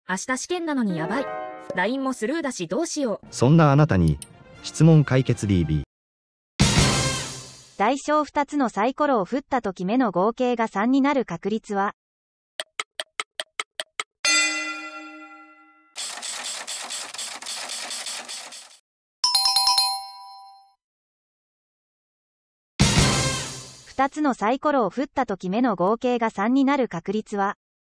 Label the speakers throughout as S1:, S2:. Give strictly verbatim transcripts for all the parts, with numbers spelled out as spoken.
S1: 明日試験なのにやばい。ライン もスルーだしどうしよう。
S2: そんなあなたに質問解決 ディービー。
S3: 大小ふたつのサイコロを振ったとき目の合計がさんになる確率は？ふたつのサイコロを振ったとき目の合計がさんになる確率は？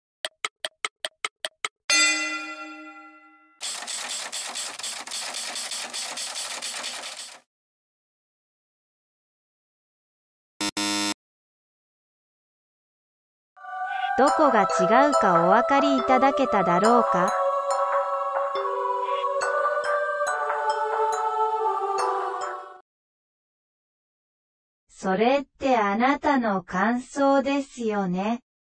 S3: どこが違うかお分かりいただけただろうか？それってあなたの感想ですよね。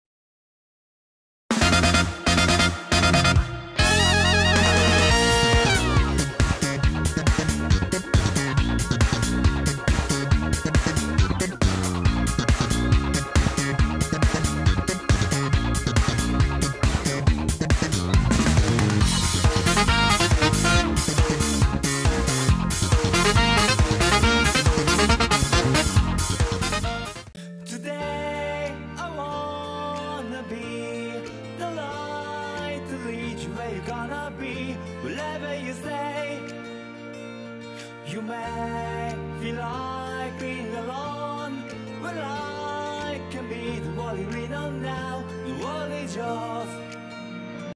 S4: You may feel like being alone, but I can be the one you lean on now. The world is yours.